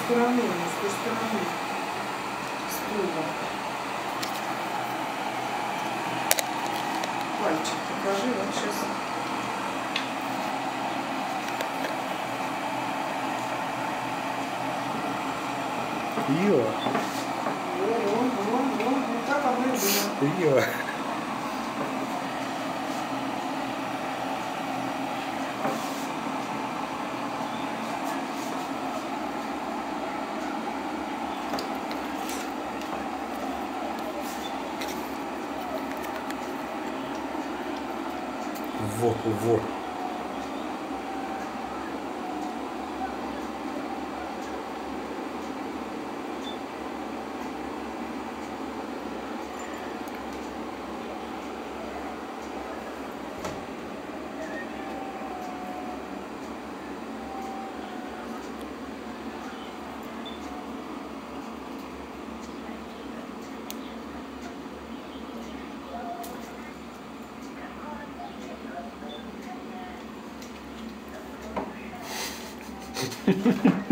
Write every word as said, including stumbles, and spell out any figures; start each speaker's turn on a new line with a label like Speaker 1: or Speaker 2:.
Speaker 1: стороны, с той стороны стула. Пальчик покажи, вот сейчас.
Speaker 2: Йо.
Speaker 1: Вон, вон, вон, вон, вот так оно и было.
Speaker 2: Йо. Во, во. Ha ha ha.